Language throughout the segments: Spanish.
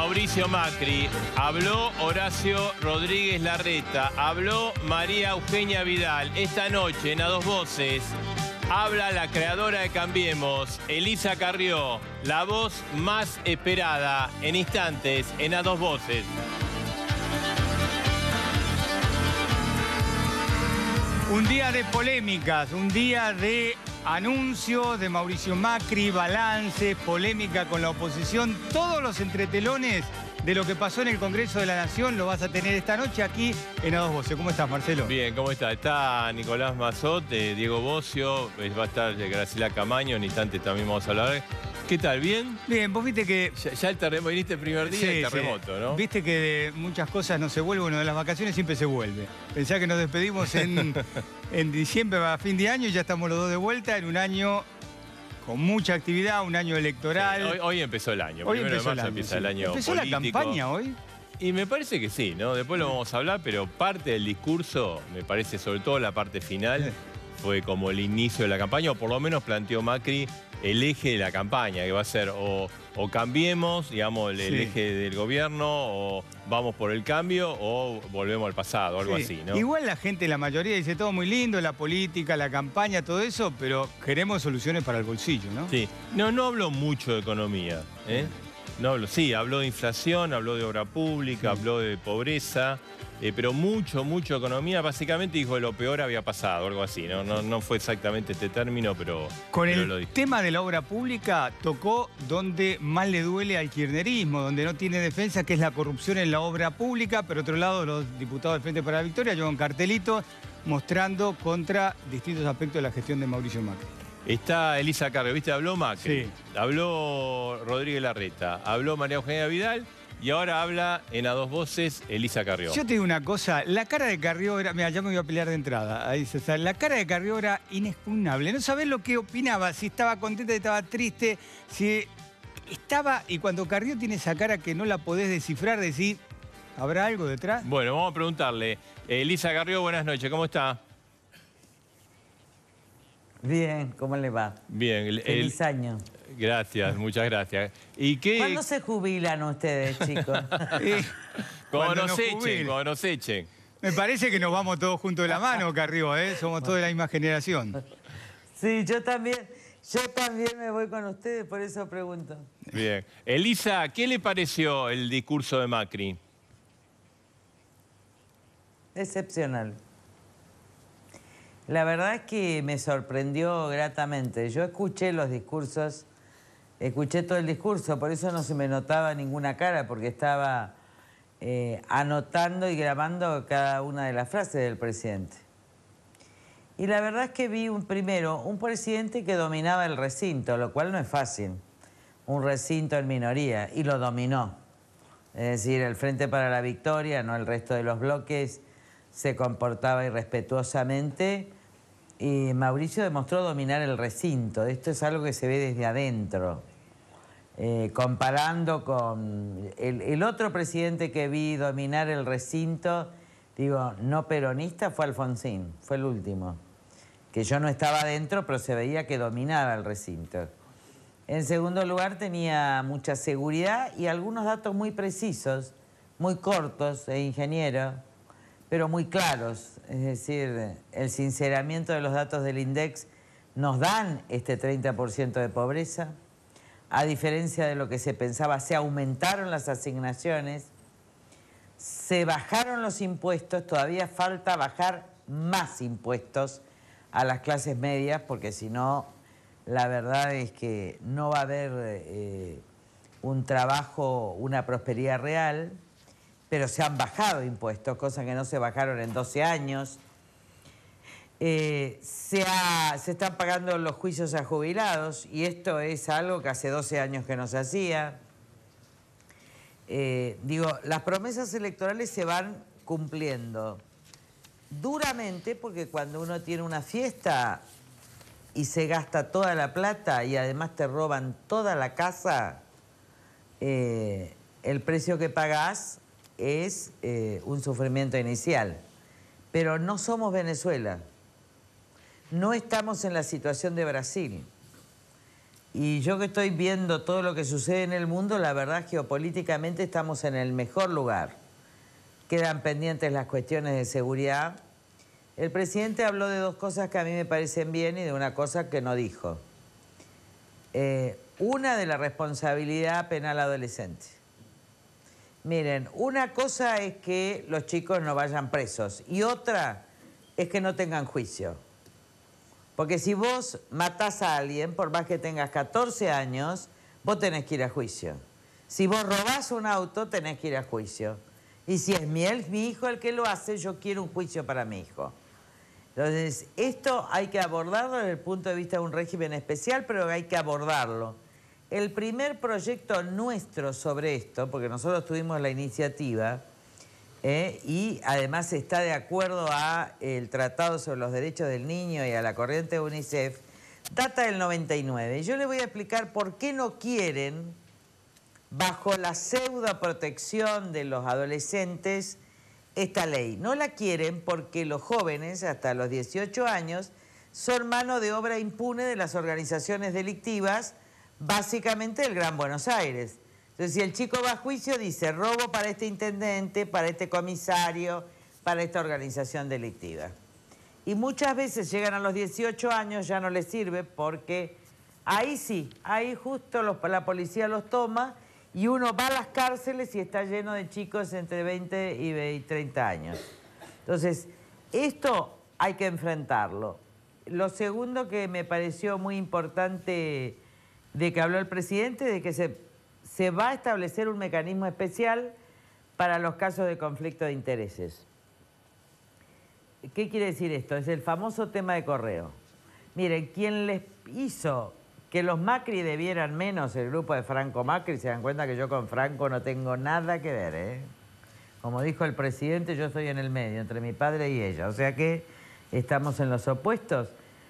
Mauricio Macri, habló Horacio Rodríguez Larreta, habló María Eugenia Vidal. Esta noche en A Dos Voces habla la creadora de Cambiemos, Elisa Carrió, la voz más esperada en instantes en A Dos Voces. Un día de polémicas, un día de anuncio de Mauricio Macri, balance, polémica con la oposición. Todos los entretelones de lo que pasó en el Congreso de la Nación lo vas a tener esta noche aquí en A Dos Voces. ¿Cómo estás, Marcelo? Bien, ¿cómo está? Está Nicolás Mazot, Diego Bocio, va a estar Graciela Camaño, en instantes también vamos a hablar. ¿Qué tal? ¿Bien? Bien, vos viste que... Ya el terremoto, viniste el primer día del terremoto, ¿no? Viste que de muchas cosas no se vuelve, bueno, de las vacaciones siempre se vuelve. Pensá que nos despedimos en diciembre a fin de año y ya estamos los dos de vuelta en un año con mucha actividad, un año electoral. Sí, hoy empezó el año, Hoy primero empezó de marzo empieza el año ¿Empezó político. la campaña hoy? Y me parece que sí, ¿no? Después lo vamos a hablar, pero parte del discurso, me parece, sobre todo la parte final, fue como el inicio de la campaña, o por lo menos planteó Macri el eje de la campaña, que va a ser o cambiemos, digamos, el eje del gobierno, o vamos por el cambio, o volvemos al pasado, algo así, ¿no? Igual la gente, la mayoría, dice todo muy lindo, la política, la campaña, todo eso, pero queremos soluciones para el bolsillo, ¿no? Sí. No habló mucho de economía, ¿eh? No habló, sí, habló de inflación, habló de obra pública, habló de pobreza, pero mucho economía. Básicamente dijo que lo peor había pasado, algo así. No fue exactamente este término, pero con pero el tema de la obra pública tocó donde más le duele al kirchnerismo, donde no tiene defensa, que es la corrupción en la obra pública. Pero otro lado, los diputados del Frente para la Victoria llevan cartelitos mostrando contra distintos aspectos de la gestión de Mauricio Macri. Está Elisa Carrió, ¿viste? Habló Macri, Sí. habló Rodríguez Larreta, habló María Eugenia Vidal y ahora habla en A Dos Voces Elisa Carrió. Yo te digo una cosa, la cara de Carrió era... Mira, ya me voy a pelear de entrada. Ahí se sabe. La cara de Carrió era inexpugnable. No sabés lo que opinaba, si estaba contenta, si estaba triste, si estaba... Y cuando Carrió tiene esa cara que no la podés descifrar, decir, ¿habrá algo detrás? Bueno, vamos a preguntarle. Elisa Carrió, buenas noches, ¿cómo está? Bien, ¿cómo le va? Bien. Feliz año. Gracias, muchas gracias. ¿Y qué? ¿Cuándo se jubilan ustedes, chicos? Cuando nos echen. Me parece que nos vamos todos juntos de la mano, Carrió, ¿eh? Somos todos de la misma generación. Sí, yo también me voy con ustedes, por eso pregunto. Bien. Elisa, ¿qué le pareció el discurso de Macri? Excepcional. La verdad es que me sorprendió gratamente. Yo escuché los discursos, escuché todo el discurso, por eso no se me notaba ninguna cara, porque estaba anotando y grabando cada una de las frases del presidente. Y la verdad es que vi primero un presidente que dominaba el recinto, lo cual no es fácil. Un recinto en minoría, y lo dominó. Es decir, el Frente para la Victoria, no el resto de los bloques, se comportaba irrespetuosamente y Mauricio demostró dominar el recinto. Esto es algo que se ve desde adentro. Comparando con el otro presidente que vi dominar el recinto, digo, no peronista, fue Alfonsín, fue el último. Que yo no estaba adentro, pero se veía que dominaba el recinto. En segundo lugar, tenía mucha seguridad y algunos datos muy precisos, muy cortos, ingeniero, pero muy claros. Es decir, el sinceramiento de los datos del INDEX nos dan este 30% de pobreza. A diferencia de lo que se pensaba, se aumentaron las asignaciones, se bajaron los impuestos, todavía falta bajar más impuestos a las clases medias, porque si no, la verdad es que no va a haber un trabajo, una prosperidad real. Pero se han bajado impuestos, cosas que no se bajaron en 12 años. Se están pagando los juicios a jubilados, y esto es algo que hace 12 años que no se hacía. Digo, las promesas electorales se van cumpliendo duramente, porque cuando uno tiene una fiesta y se gasta toda la plata y además te roban toda la casa, el precio que pagás es un sufrimiento inicial. Pero no somos Venezuela. No estamos en la situación de Brasil. Y yo que estoy viendo todo lo que sucede en el mundo, la verdad, geopolíticamente estamos en el mejor lugar. Quedan pendientes las cuestiones de seguridad. El presidente habló de 2 cosas que a mí me parecen bien y de una cosa que no dijo. Una, de la responsabilidad penal adolescente. Miren, una cosa es que los chicos no vayan presos y otra es que no tengan juicio. Porque si vos matás a alguien, por más que tengas 14 años, vos tenés que ir a juicio. Si vos robás un auto, tenés que ir a juicio. Y si es mi hijo el que lo hace, yo quiero un juicio para mi hijo. Entonces, esto hay que abordarlo desde el punto de vista de un régimen especial, pero hay que abordarlo. El primer proyecto nuestro sobre esto, porque nosotros tuvimos la iniciativa, y además está de acuerdo al Tratado sobre los Derechos del Niño y a la corriente de UNICEF, data del 99. Yo les voy a explicar por qué no quieren, bajo la pseudo protección de los adolescentes, esta ley. No la quieren porque los jóvenes, hasta los 18 años, son mano de obra impune de las organizaciones delictivas, básicamente del Gran Buenos Aires. Entonces, si el chico va a juicio, dice robo para este intendente, para este comisario, para esta organización delictiva. Y muchas veces llegan a los 18 años, ya no les sirve porque ahí sí, ahí justo la policía los toma y uno va a las cárceles y está lleno de chicos entre 20 y 30 años. Entonces, esto hay que enfrentarlo. Lo segundo que me pareció muy importante de que habló el presidente, de que se va a establecer un mecanismo especial para los casos de conflicto de intereses. ¿Qué quiere decir esto? Es el famoso tema de Correo. Miren, quien les hizo que los Macri debieran menos, el grupo de Franco Macri, se dan cuenta que yo con Franco no tengo nada que ver, ¿eh? Como dijo el presidente, yo estoy en el medio, entre mi padre y ella. O sea que estamos en los opuestos.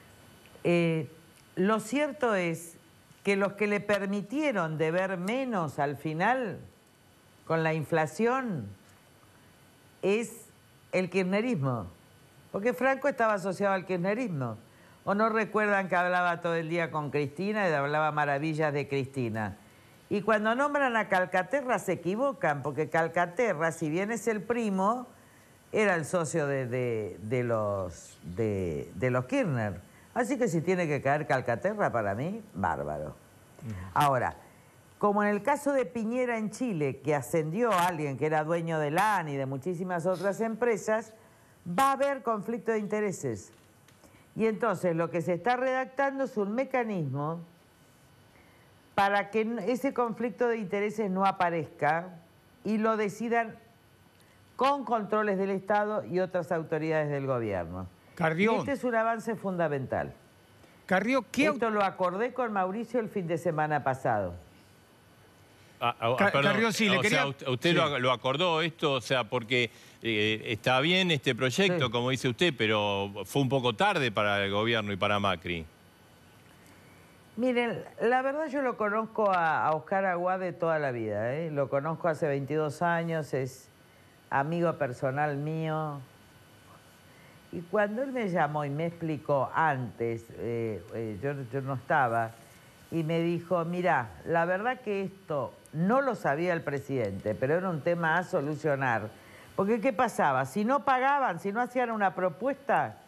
Lo cierto es que los que le permitieron deber menos al final, con la inflación, es el kirchnerismo. Porque Franco estaba asociado al kirchnerismo. ¿O no recuerdan que hablaba todo el día con Cristina y hablaba maravillas de Cristina? Y cuando nombran a Calcaterra se equivocan, porque Calcaterra, si bien es el primo, era el socio de los Kirchner. Así que si tiene que caer Calcaterra, para mí, bárbaro. Ahora, como en el caso de Piñera en Chile, que ascendió a alguien que era dueño de la ANI y de muchísimas otras empresas, va a haber conflicto de intereses. Y entonces lo que se está redactando es un mecanismo para que ese conflicto de intereses no aparezca y lo decidan con controles del Estado y otras autoridades del gobierno. Carrió. Y este es un avance fundamental. Carrió, Esto lo acordé con Mauricio el fin de semana pasado. Perdón, Carrió, sí, le quería... usted sí. lo acordó esto, o sea, porque está bien este proyecto, Sí. como dice usted, pero fue un poco tarde para el gobierno y para Macri. Miren, la verdad yo lo conozco a Oscar Aguad de toda la vida, ¿eh? Lo conozco hace 22 años, es amigo personal mío. Y cuando él me llamó y me explicó antes, yo no estaba, y me dijo, mira, la verdad que esto no lo sabía el presidente, pero era un tema a solucionar. Porque ¿qué pasaba? Si no pagaban, si no hacían una propuesta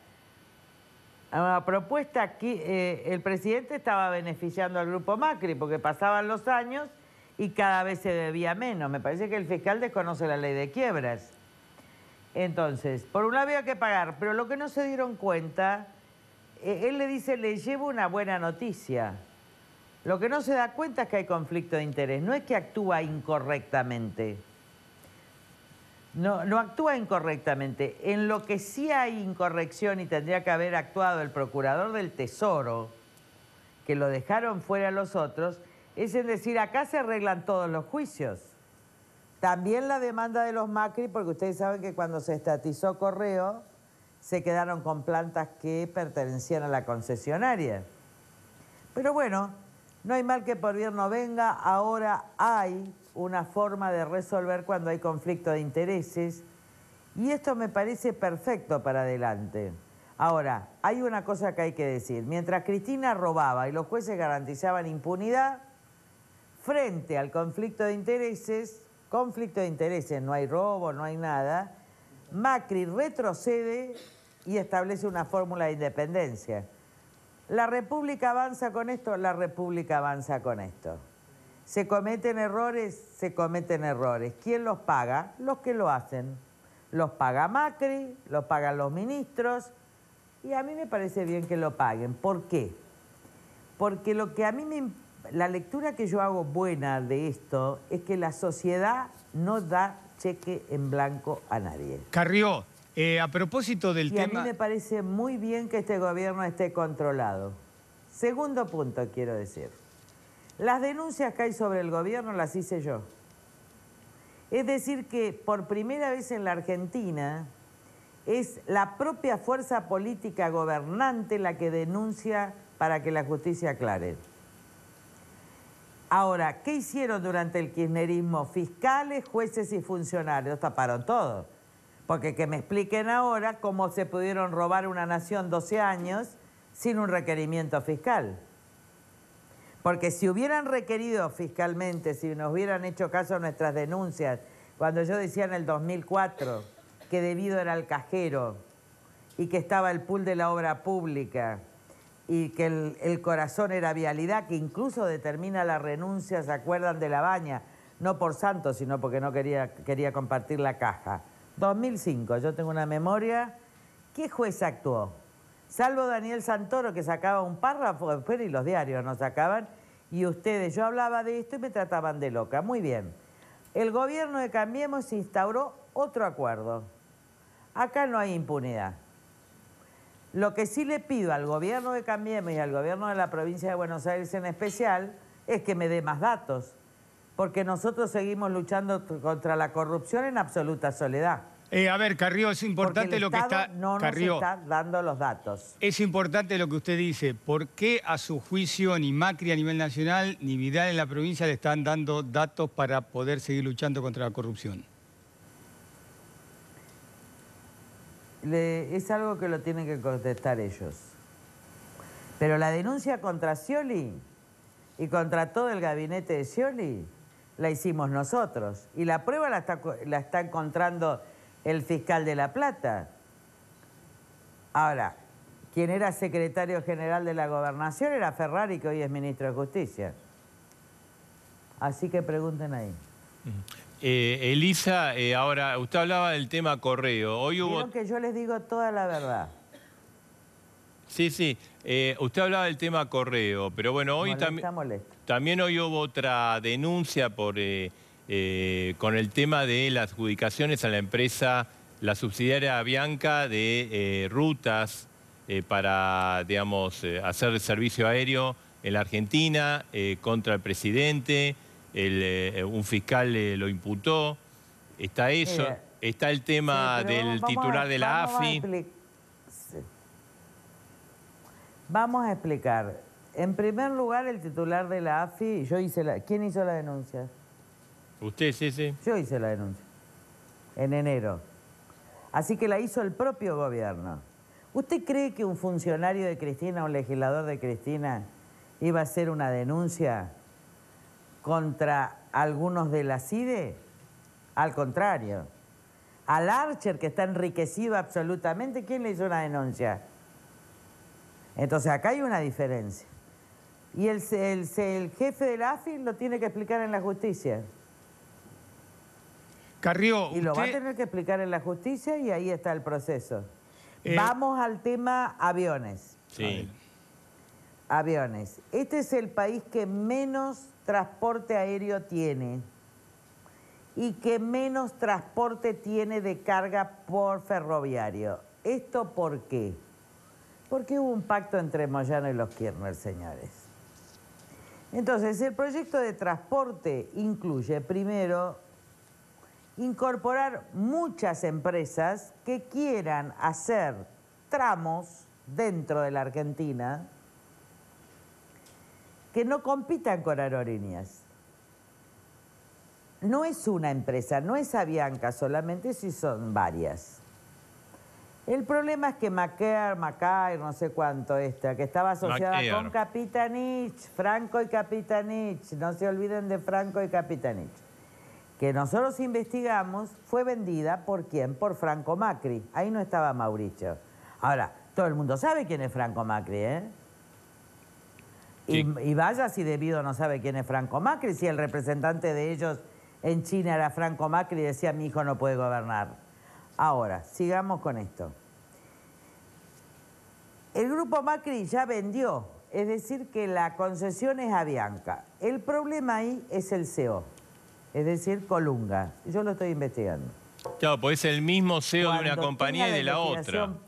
que el presidente estaba beneficiando al grupo Macri, porque pasaban los años y cada vez se debía menos. Me parece que el fiscal desconoce la ley de quiebras. Entonces, por un lado había que pagar, pero lo que no se dieron cuenta, él le dice, le llevo una buena noticia. Lo que no se da cuenta es que hay conflicto de interés, no es que actúa incorrectamente. No actúa incorrectamente. En lo que sí hay incorrección y tendría que haber actuado el procurador del Tesoro, que lo dejaron fuera los otros, es en decir, acá se arreglan todos los juicios. También la demanda de los Macri, porque ustedes saben que cuando se estatizó Correo, se quedaron con plantas que pertenecían a la concesionaria. Pero bueno, no hay mal que por bien no venga. Ahora hay una forma de resolver cuando hay conflicto de intereses y esto me parece perfecto para adelante. Ahora, hay una cosa que hay que decir. Mientras Cristina robaba y los jueces garantizaban impunidad, frente al conflicto de intereses, no hay robo, no hay nada, Macri retrocede y establece una fórmula de independencia. La República avanza con esto, la República avanza con esto. ¿Se cometen errores? Se cometen errores. ¿Quién los paga? Los que lo hacen. Los paga Macri, los pagan los ministros, y a mí me parece bien que lo paguen. ¿Por qué? Porque lo que a mí la lectura que yo hago buena de esto es que la sociedad no da cheque en blanco a nadie. Carrió, a propósito del tema... Y a mí me parece muy bien que este gobierno esté controlado. Segundo punto quiero decir. Las denuncias que hay sobre el gobierno las hice yo. Es decir que por primera vez en la Argentina es la propia fuerza política gobernante la que denuncia para que la justicia aclare. Ahora, ¿qué hicieron durante el kirchnerismo? Fiscales, jueces y funcionarios taparon todo. Porque que me expliquen ahora cómo se pudieron robar una nación 12 años sin un requerimiento fiscal. Porque si hubieran requerido fiscalmente, si nos hubieran hecho caso a nuestras denuncias, cuando yo decía en el 2004 que debido era el cajero y que estaba el pool de la obra pública y que el corazón era vialidad, que incluso determina la renuncia, ¿se acuerdan de La Baña? No por santo, sino porque no quería compartir la caja. 2005, yo tengo una memoria. ¿Qué juez actuó? Salvo Daniel Santoro, que sacaba un párrafo después y los diarios no sacaban, y ustedes, yo hablaba de esto y me trataban de loca. Muy bien. El gobierno de Cambiemos instauró otro acuerdo. Acá no hay impunidad. Lo que sí le pido al gobierno de Cambiemos y al gobierno de la provincia de Buenos Aires en especial es que me dé más datos, porque nosotros seguimos luchando contra la corrupción en absoluta soledad. A ver, Carrió, es importante lo que está... no nos está dando los datos. Es importante lo que usted dice. ¿Por qué a su juicio ni Macri a nivel nacional ni Vidal en la provincia le están dando datos para poder seguir luchando contra la corrupción? Es algo que lo tienen que contestar ellos. Pero la denuncia contra Scioli y contra todo el gabinete de Scioli la hicimos nosotros. Y la prueba la está encontrando el fiscal de La Plata. Ahora, quien era secretario general de la Gobernación era Ferrari, que hoy es ministro de Justicia. Así que pregunten ahí. Elisa, ahora, usted hablaba del tema correo. Hoy hubo... Quiero que yo les digo toda la verdad. Sí, sí. Usted hablaba del tema correo, pero bueno, hoy también hoy hubo otra denuncia por... con el tema de las adjudicaciones a la empresa, la subsidiaria Avianca, de rutas para, digamos, hacer servicio aéreo en la Argentina contra el presidente. Un fiscal lo imputó. Está eso. Está el tema del titular de la AFI. Vamos a explicar. En primer lugar, el titular de la AFI, ¿quién hizo la denuncia? Usted, sí, sí. Yo hice la denuncia, en enero. Así que la hizo el propio gobierno. ¿Usted cree que un funcionario de Cristina, un legislador de Cristina, iba a hacer una denuncia contra algunos de la CIDE? Al contrario. Al Archer, que está enriquecido absolutamente, ¿quién le hizo una denuncia? Entonces acá hay una diferencia. Y el jefe de la AFI lo tiene que explicar en la justicia. Carrió, y lo va a tener que explicar en la justicia y ahí está el proceso. Vamos al tema aviones. Sí. Aviones. Este es el país que menos transporte aéreo tiene y que menos transporte tiene de carga por ferroviario. ¿Esto por qué? Porque hubo un pacto entre Moyano y los Kirchner, señores. Entonces, el proyecto de transporte incluye, primero, incorporar muchas empresas que quieran hacer tramos dentro de la Argentina que no compitan con aerolíneas. No es una empresa, no es Avianca solamente, si son varias. El problema es que Macaire, no sé cuánto que estaba asociada Macaire. con Capitanich, Franco y Capitanich, no se olviden de Franco y Capitanich, que nosotros investigamos, fue vendida ¿por quién? Por Franco Macri. Ahí no estaba Mauricio. Ahora, todo el mundo sabe quién es Franco Macri, ¿eh? Sí. Y vaya si debido no sabe quién es Franco Macri, si el representante de ellos en China era Franco Macri y decía mi hijo no puede gobernar. Ahora, sigamos con esto. El grupo Macri ya vendió, es decir que la concesión es Avianca. El problema ahí es el CEO, es decir, Colunga. Yo lo estoy investigando. Claro, pues es el mismo CEO de una Cuando compañía y tenga de la otra. investigación,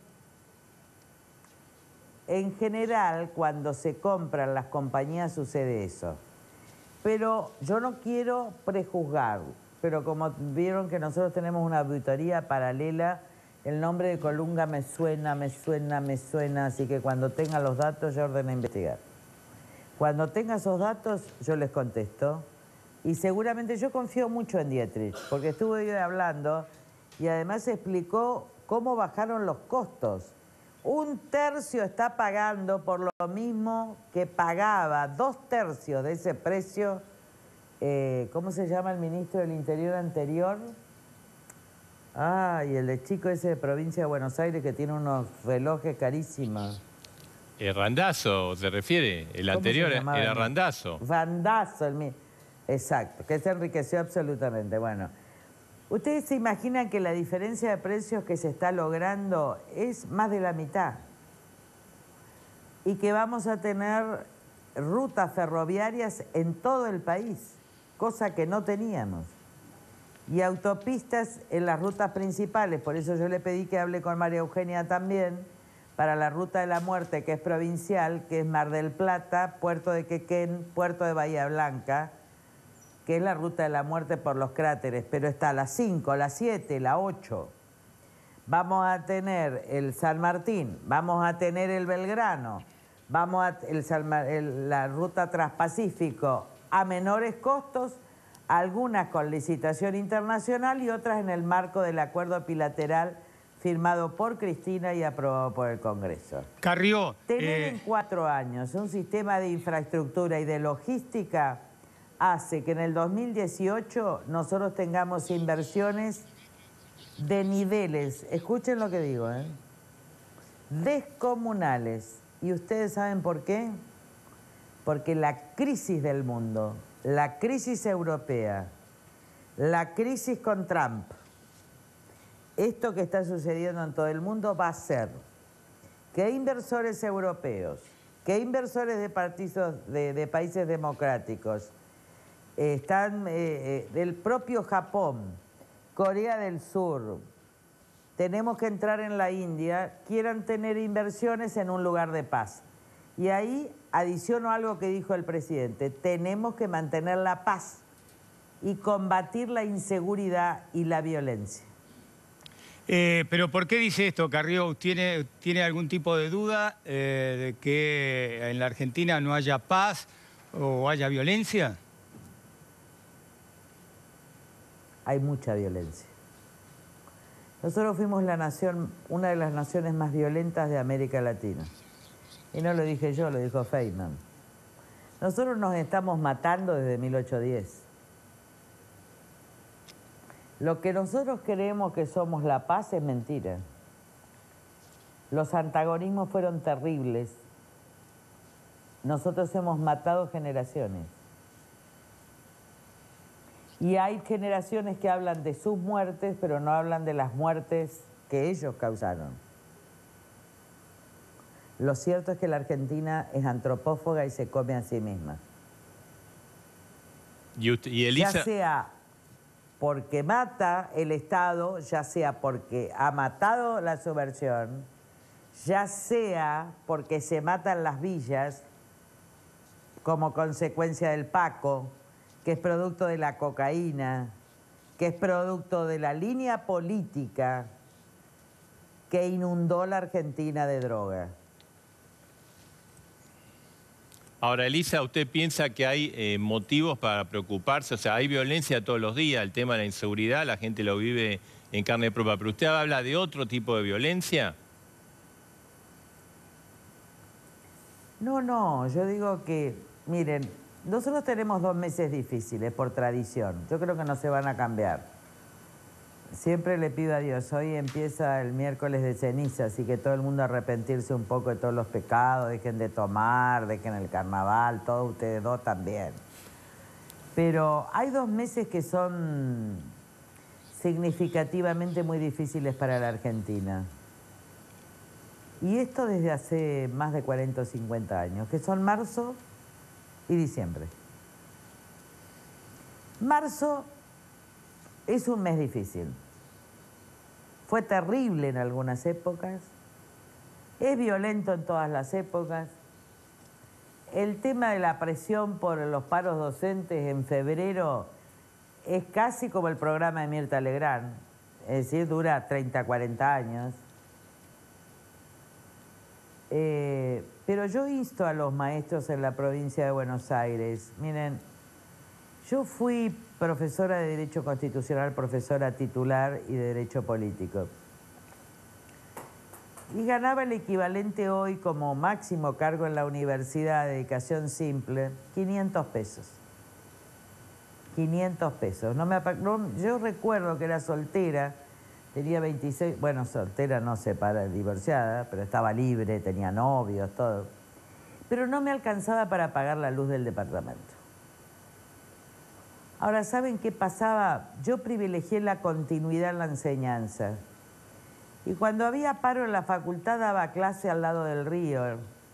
en general, cuando se compran las compañías sucede eso. Pero yo no quiero prejuzgar, pero como vieron que nosotros tenemos una auditoría paralela, el nombre de Colunga me suena, así que cuando tenga los datos yo ordeno investigar. Cuando tenga esos datos yo les contesto y seguramente yo confío mucho en Dietrich, porque estuve hablando y además explicó cómo bajaron los costos. 1/3 está pagando por lo mismo que pagaba 2/3 de ese precio. ¿Cómo se llama el ministro del Interior anterior? Ah, y el de chico ese de provincia de Buenos Aires que tiene unos relojes carísimos. Randazzo, ¿se refiere? El ¿Cómo anterior se llamaba era el Randazzo. Randazzo, exacto, que se enriqueció absolutamente. Bueno, ¿ustedes se imaginan que la diferencia de precios que se está logrando es más de la mitad? Y que vamos a tener rutas ferroviarias en todo el país, cosa que no teníamos. Y autopistas en las rutas principales, por eso yo le pedí que hable con María Eugenia también, para la Ruta de la Muerte, que es provincial, que es Mar del Plata, Puerto de Quequén, Puerto de Bahía Blanca, que es la Ruta de la Muerte por los cráteres, pero está la 5, la 7, la 8. Vamos a tener el San Martín, vamos a tener el Belgrano, vamos a la Ruta Transpacífico a menores costos, algunas con licitación internacional y otras en el marco del acuerdo bilateral firmado por Cristina y aprobado por el Congreso. Carrió. Tener en 4 años un sistema de infraestructura y de logística hace que en el 2018 nosotros tengamos inversiones de niveles, escuchen lo que digo, descomunales. ¿Y ustedes saben por qué? Porque la crisis del mundo, la crisis europea, la crisis con Trump, esto que está sucediendo en todo el mundo va a hacer que inversores europeos, que inversores de países democráticos, del propio Japón, Corea del Sur, tenemos que entrar en la India, quieran tener inversiones en un lugar de paz. Y ahí adiciono algo que dijo el presidente, tenemos que mantener la paz y combatir la inseguridad y la violencia. Pero ¿por qué dice esto, Carrió? ¿Tiene algún tipo de duda de que en la Argentina no haya paz o haya violencia? Hay mucha violencia. Nosotros fuimos una de las naciones más violentas de América Latina. Y no lo dije yo, lo dijo Feynman. Nosotros nos estamos matando desde 1810. Lo que nosotros creemos que somos la paz es mentira. Los antagonismos fueron terribles. Nosotros hemos matado generaciones. Y hay generaciones que hablan de sus muertes, pero no hablan de las muertes que ellos causaron. Lo cierto es que la Argentina es antropófaga y se come a sí misma. Y Elisa... Ya sea porque mata el Estado, ya sea porque ha matado la subversión, ya sea porque se matan las villas como consecuencia del Paco, que es producto de la cocaína, que es producto de la línea política que inundó la Argentina de droga. Ahora, Elisa, ¿usted piensa que hay motivos para preocuparse? O sea, hay violencia todos los días, el tema de la inseguridad, la gente lo vive en carne propia. ¿Pero usted habla de otro tipo de violencia? No, no, yo digo que, miren, nosotros tenemos 2 meses difíciles por tradición. Yo creo que no se van a cambiar. Siempre le pido a Dios, hoy empieza el miércoles de ceniza, así que todo el mundo arrepentirse un poco de todos los pecados, dejen de tomar, dejen el carnaval, todos ustedes dos también. Pero hay 2 meses que son significativamente muy difíciles para la Argentina. Y esto desde hace más de 40 o 50 años, que son marzo y diciembre. Marzo es un mes difícil. Fue terrible en algunas épocas, es violento en todas las épocas. El tema de la presión por los paros docentes en febrero es casi como el programa de Mirta Legrand, es decir, dura 30, 40 años. Pero yo insto a los maestros en la provincia de Buenos Aires, miren, yo fui profesora de Derecho Constitucional, profesora titular y de Derecho Político. Y ganaba el equivalente hoy como máximo cargo en la universidad de dedicación simple, 500 pesos. 500 pesos. Yo recuerdo que era soltera, tenía 26, bueno, soltera no divorciada, pero estaba libre, tenía novios, todo. Pero no me alcanzaba para pagar la luz del departamento. Ahora, ¿saben qué pasaba? Yo privilegié la continuidad en la enseñanza. Y cuando había paro en la facultad daba clase al lado del río,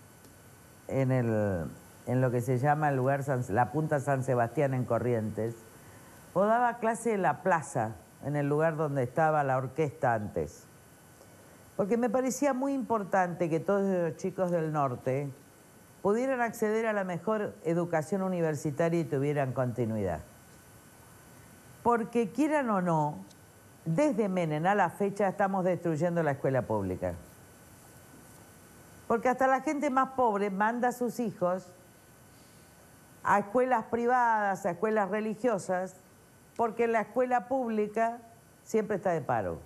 en lo que se llama el lugar, la Punta San Sebastián en Corrientes, o daba clase en la plaza, en el lugar donde estaba la orquesta antes. Porque me parecía muy importante que todos los chicos del norte pudieran acceder a la mejor educación universitaria y tuvieran continuidad. Porque quieran o no, desde Menem a la fecha estamos destruyendo la escuela pública. Porque hasta la gente más pobre manda a sus hijos a escuelas privadas, a escuelas religiosas, porque la escuela pública siempre está de paro.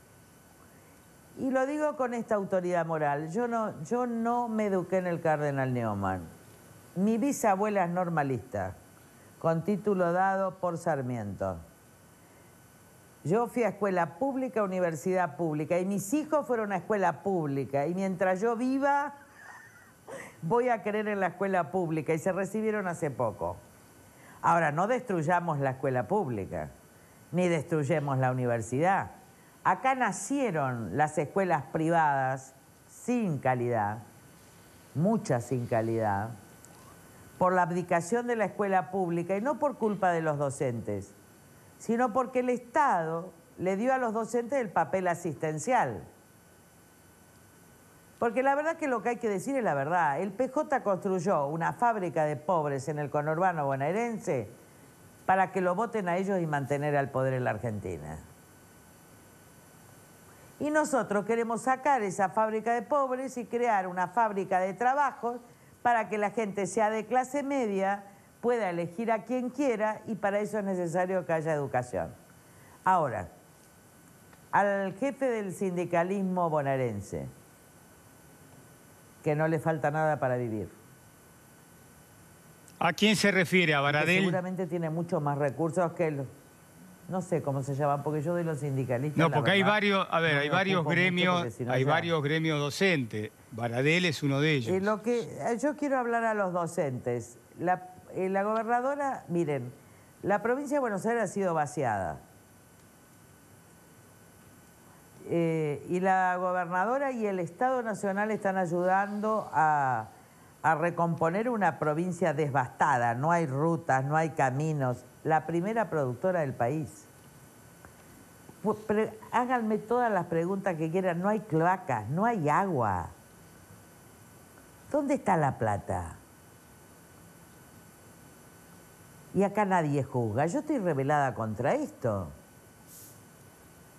Y lo digo con esta autoridad moral. Yo no me eduqué en el Cardenal Neumann. Mi bisabuela es normalista, con título dado por Sarmiento. Yo fui a escuela pública, universidad pública, y mis hijos fueron a escuela pública. Y mientras yo viva, voy a querer en la escuela pública. Y se recibieron hace poco. Ahora, no destruyamos la escuela pública, ni destruyemos la universidad. Acá nacieron las escuelas privadas sin calidad, muchas sin calidad, por la abdicación de la escuela pública, y no por culpa de los docentes, sino porque el Estado le dio a los docentes el papel asistencial. Porque la verdad que lo que hay que decir es la verdad. El PJ construyó una fábrica de pobres en el conurbano bonaerense para que lo voten a ellos y mantener al poder en la Argentina. Y nosotros queremos sacar esa fábrica de pobres y crear una fábrica de trabajos para que la gente sea de clase media, pueda elegir a quien quiera, y para eso es necesario que haya educación. Ahora, al jefe del sindicalismo bonaerense, que no le falta nada para vivir. ¿A quién se refiere? ¿A Baradel? Que seguramente tiene muchos más recursos que él. No sé cómo se llaman, porque yo de los sindicalistas... No, porque hay varios, no hay varios gremios, si no hay ya... varios gremios docentes. Baradel es uno de ellos. Yo quiero hablar a los docentes. La gobernadora, miren, la provincia de Buenos Aires ha sido vaciada. Y la gobernadora y el Estado Nacional están ayudando a recomponer una provincia devastada. No hay rutas, no hay caminos. La primera productora del país. Háganme todas las preguntas que quieran. No hay cloacas, no hay agua. ¿Dónde está la plata? Y acá nadie juzga. Yo estoy rebelada contra esto.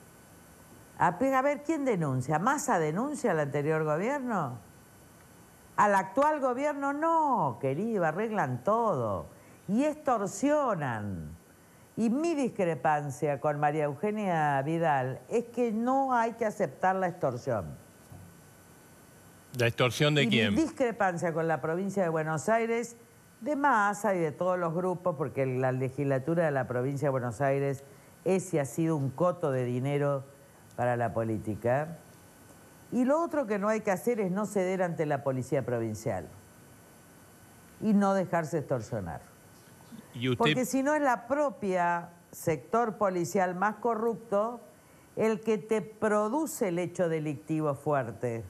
A ver, ¿quién denuncia? ¿Massa denuncia al anterior gobierno? Al actual gobierno no, querido, arreglan todo. Y extorsionan. Y mi discrepancia con María Eugenia Vidal es que no hay que aceptar la extorsión. ¿La extorsión de quién? Mi discrepancia con la provincia de Buenos Aires, de Massa y de todos los grupos, porque la legislatura de la provincia de Buenos Aires es y ha sido un coto de dinero para la política. Y lo otro que no hay que hacer es no ceder ante la policía provincial y no dejarse extorsionar. ¿Y usted... Porque si no es la propia sector policial más corrupto el que te produce el hecho delictivo fuerte.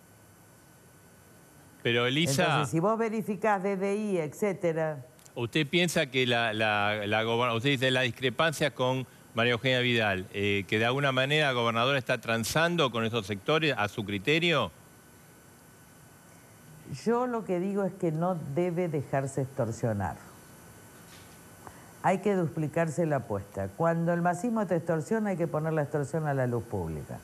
Pero Elisa... Entonces, si vos verificás DDI, etcétera... ¿Usted piensa que usted dice la discrepancia con María Eugenia Vidal, que de alguna manera la gobernadora está transando con esos sectores a su criterio? Yo lo que digo es que no debe dejarse extorsionar. Hay que duplicarse la apuesta. Cuando el masismo te extorsiona, hay que poner la extorsión a la luz pública.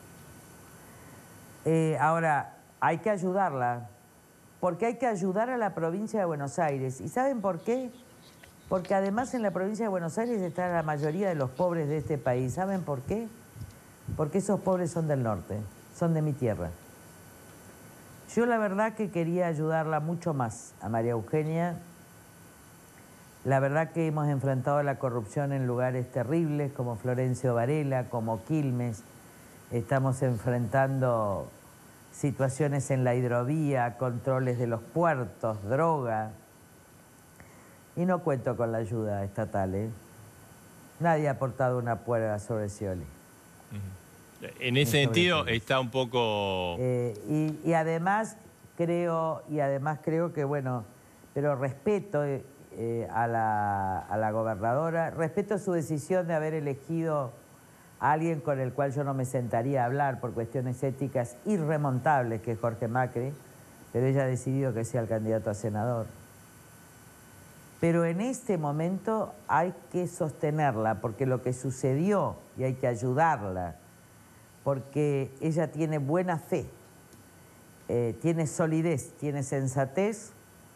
Ahora, hay que ayudarla, porque hay que ayudar a la provincia de Buenos Aires. ¿Y saben por qué? Porque además en la provincia de Buenos Aires está la mayoría de los pobres de este país. ¿Saben por qué? Porque esos pobres son del norte, son de mi tierra. Yo la verdad que quería ayudarla mucho más a María Eugenia. La verdad que hemos enfrentado la corrupción en lugares terribles como Florencio Varela, como Quilmes. Estamos enfrentando situaciones en la hidrovía, controles de los puertos, droga. Y no cuento con la ayuda estatal, ¿eh? Nadie ha aportado una prueba sobre Scioli. En ese sentido está un poco... Y además creo que, bueno, pero respeto a la gobernadora, respeto su decisión de haber elegido a alguien con el cual yo no me sentaría a hablar por cuestiones éticas irremontables, que es Jorge Macri, pero ella ha decidido que sea el candidato a senador. Pero en este momento hay que sostenerla, porque lo que sucedió, y hay que ayudarla, porque ella tiene buena fe, tiene solidez, tiene sensatez,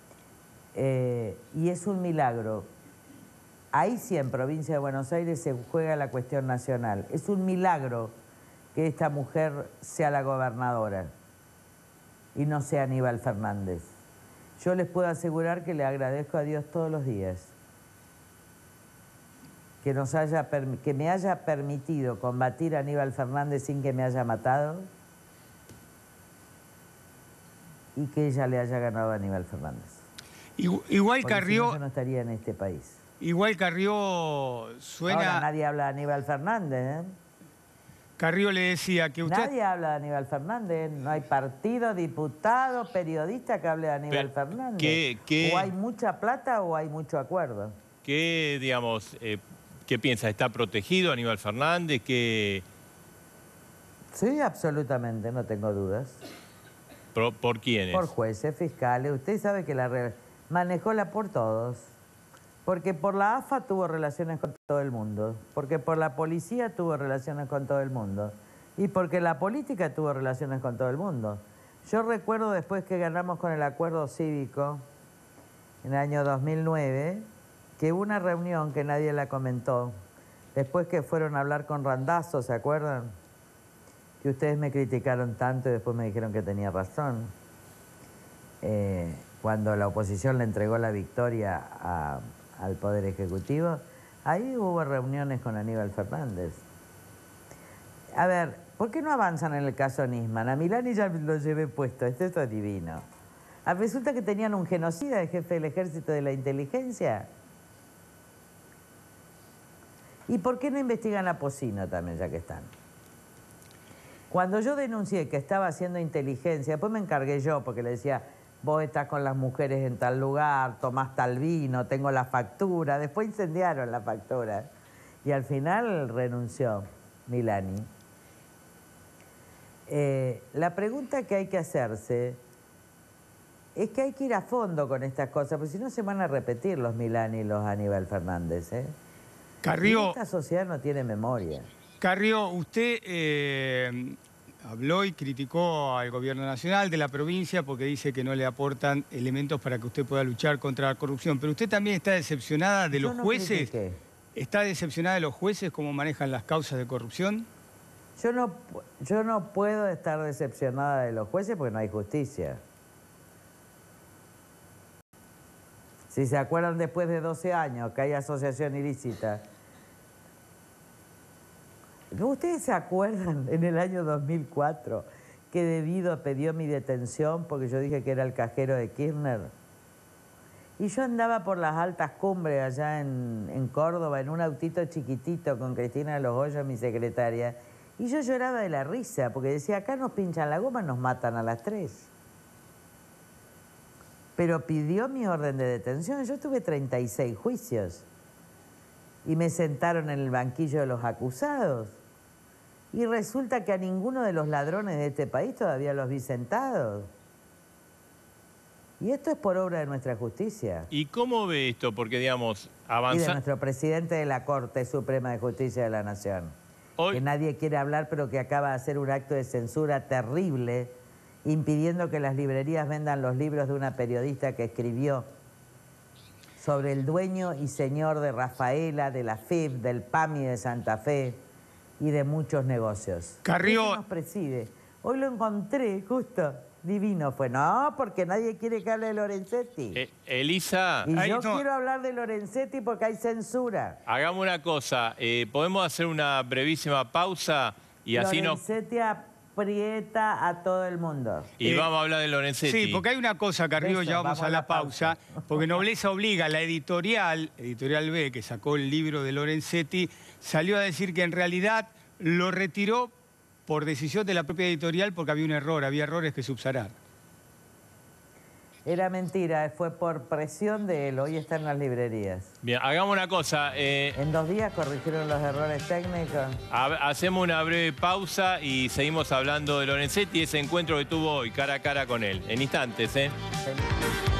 y es un milagro. Ahí sí, en provincia de Buenos Aires se juega la cuestión nacional. Es un milagro que esta mujer sea la gobernadora y no sea Aníbal Fernández. Yo les puedo asegurar que le agradezco a Dios todos los días que me haya permitido combatir a Aníbal Fernández sin que me haya matado y que ella le haya ganado a Aníbal Fernández. Igual Carrió... Si no, yo no estaría en este país. Igual Carrió suena... Ahora nadie habla de Aníbal Fernández, ¿eh? Carrió le decía que usted... Nadie habla de Aníbal Fernández, no hay partido, diputado, periodista que hable de Aníbal Fernández. O hay mucha plata o hay mucho acuerdo. ¿Qué, digamos, qué piensa? ¿Está protegido Aníbal Fernández? ¿Qué... Sí, absolutamente, no tengo dudas. ¿Por quiénes? Por jueces, fiscales. Usted sabe que manejóla por todos. Porque por la AFA tuvo relaciones con todo el mundo, porque por la policía tuvo relaciones con todo el mundo y porque la política tuvo relaciones con todo el mundo. Yo recuerdo después que ganamos con el acuerdo cívico en el año 2009, que hubo una reunión que nadie la comentó, después que fueron a hablar con Randazzo, ¿se acuerdan? Que ustedes me criticaron tanto y después me dijeron que tenía razón. Cuando la oposición le entregó la victoria al Poder Ejecutivo, ahí hubo reuniones con Aníbal Fernández. A ver, ¿por qué no avanzan en el caso Nisman? A Milani ya lo llevé puesto, esto es divino. Resulta que tenían un genocida de jefe del ejército de la inteligencia. ¿Y por qué no investigan a Pocino también, ya que están? Cuando yo denuncié que estaba haciendo inteligencia, después me encargué yo, porque le decía... Vos estás con las mujeres en tal lugar, tomás tal vino, tengo la factura. Después incendiaron la factura. Y al final renunció Milani. La pregunta que hay que hacerse es que hay que ir a fondo con estas cosas, porque si no se van a repetir los Milani y los Aníbal Fernández, ¿eh? Carrió... Y esta sociedad no tiene memoria. Carrió, usted habló y criticó al gobierno nacional de la provincia porque dice que no le aportan elementos para que usted pueda luchar contra la corrupción. Pero usted también está decepcionada de los jueces. ¿Está decepcionada de los jueces cómo manejan las causas de corrupción? Yo no puedo estar decepcionada de los jueces porque no hay justicia. Si se acuerdan, después de 12 años que hay asociación ilícita. ¿Ustedes se acuerdan en el año 2004 que Debido pidió mi detención porque yo dije que era el cajero de Kirchner? Y yo andaba por las altas cumbres allá en Córdoba en un autito chiquitito con Cristina de los Hoyos, mi secretaria, y yo lloraba de la risa porque decía, acá nos pinchan la goma, nos matan a las 3. Pero pidió mi orden de detención. Yo tuve 36 juicios y me sentaron en el banquillo de los acusados. Y resulta que a ninguno de los ladrones de este país todavía los vi sentados. Y esto es por obra de nuestra justicia. ¿Y cómo ve esto? Porque, digamos, y de nuestro presidente de la Corte Suprema de Justicia de la Nación. Que nadie quiere hablar, pero que acaba de hacer un acto de censura terrible, impidiendo que las librerías vendan los libros de una periodista que escribió sobre el dueño y señor de Rafaela, de la FIB, del PAMI de Santa Fe y de muchos negocios. Carrió. Eso nos preside. Hoy lo encontré, justo. Divino fue. No, porque nadie quiere que hable de Lorenzetti. Elisa. Y yo quiero hablar de Lorenzetti porque hay censura. Hagamos una cosa. ¿Podemos hacer una brevísima pausa? Y así Lorenzetti aprieta a todo el mundo. Y vamos a hablar de Lorenzetti. Sí, porque hay una cosa, Carrió, ya vamos a la pausa. Porque Nobleza Obliga, la Editorial B, que sacó el libro de Lorenzetti, salió a decir que en realidad lo retiró por decisión de la propia editorial porque había un error, había errores que subsanar. Era mentira, fue por presión de él, hoy está en las librerías. Bien, hagamos una cosa. En 2 días corrigieron los errores técnicos. Hacemos una breve pausa y seguimos hablando de Lorenzetti y ese encuentro que tuvo hoy cara a cara con él. En instantes, ¿eh? Feliz.